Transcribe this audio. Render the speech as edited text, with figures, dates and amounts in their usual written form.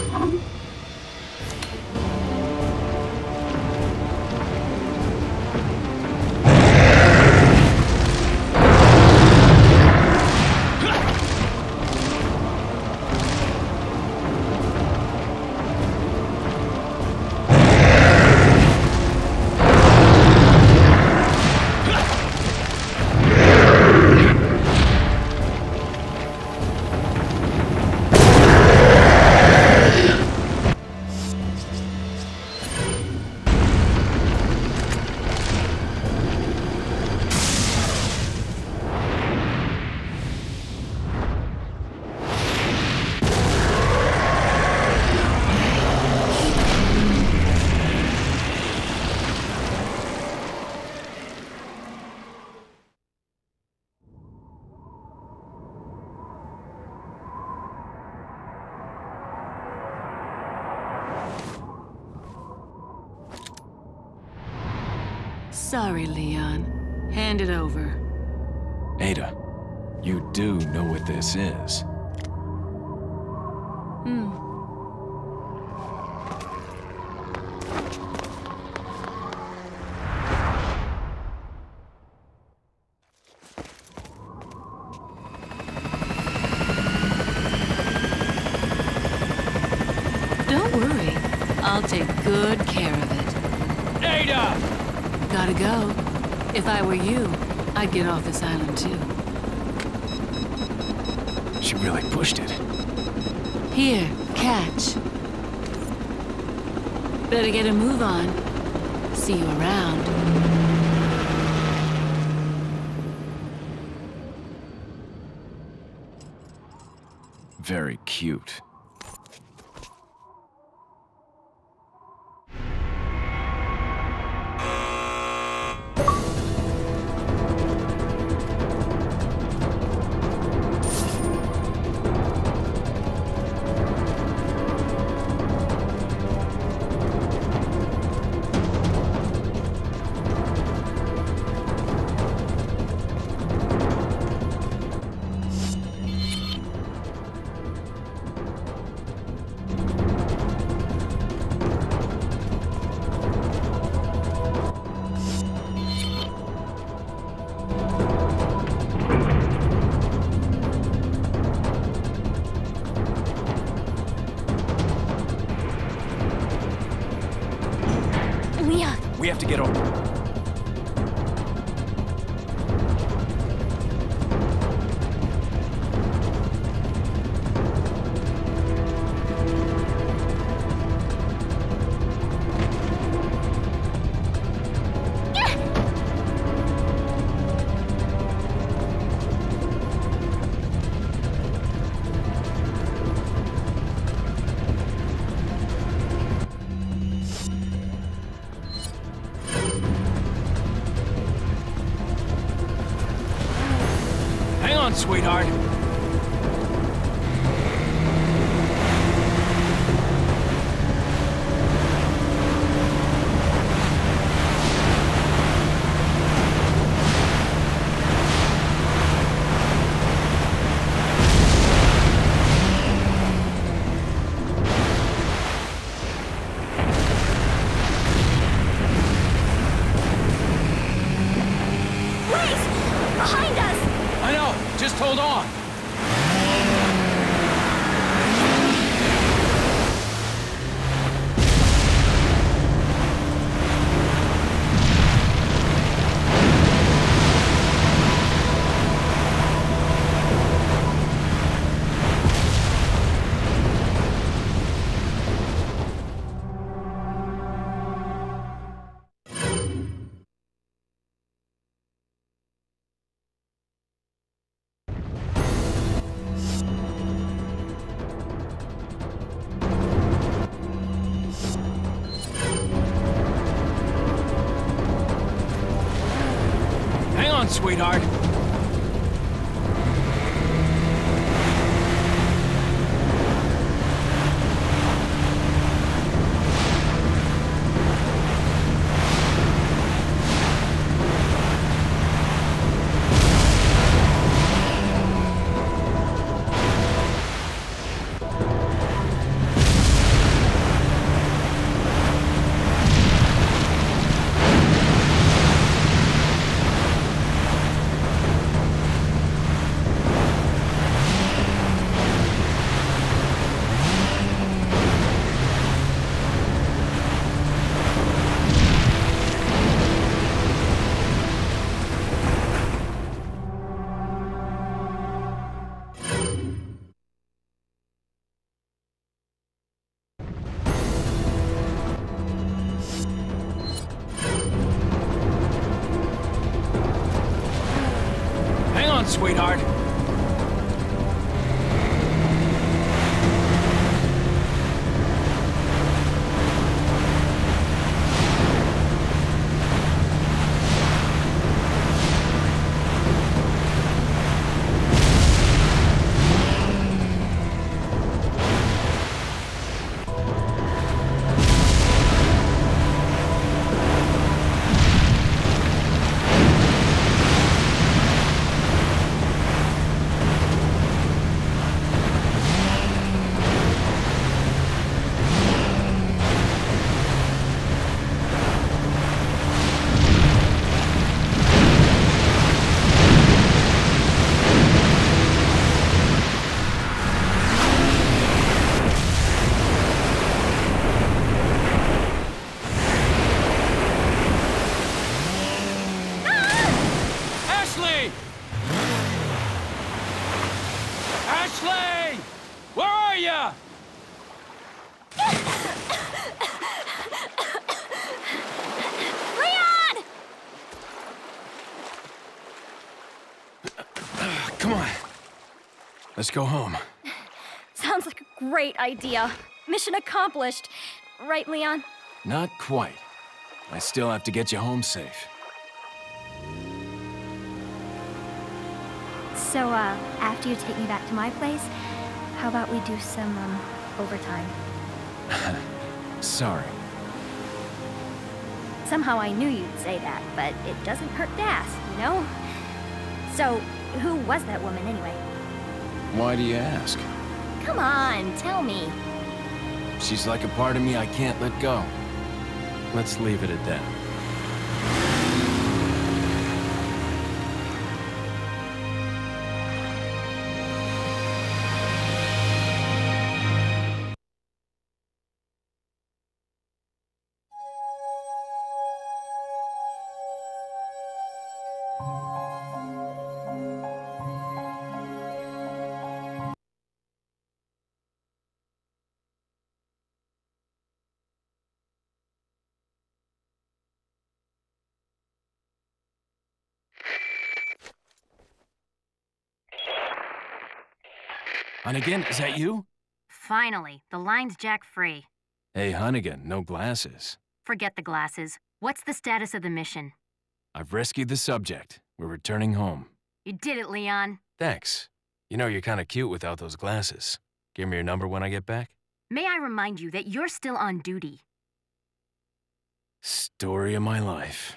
Sorry, Leon. Hand it over. Ada, you do know what this is. Don't worry. I'll take good care of it. Ada! Gotta go. If I were you, I'd get off this island too. She really pushed it. Here, catch. Better get a move on. See you around. Very cute. We have to get over. Sweetheart. Behind us! I know! Just hold on! Sweetheart. sweetheart. Ashley! Ashley! Where are you? Leon! Come on. Let's go home. Sounds like a great idea. Mission accomplished. Right, Leon? Not quite. I still have to get you home safe. So, after you take me back to my place, how about we do some, overtime? Sorry. Somehow I knew you'd say that, but it doesn't hurt to ask, you know? So, who was that woman anyway? Why do you ask? Come on, tell me. She's like a part of me I can't let go. Let's leave it at that. Hunnigan, is that you? Finally, the line's jack free. Hey, Hunnigan, no glasses. Forget the glasses. What's the status of the mission? I've rescued the subject. We're returning home. You did it, Leon. Thanks. You know, you're kind of cute without those glasses. Give me your number when I get back. May I remind you that you're still on duty? Story of my life.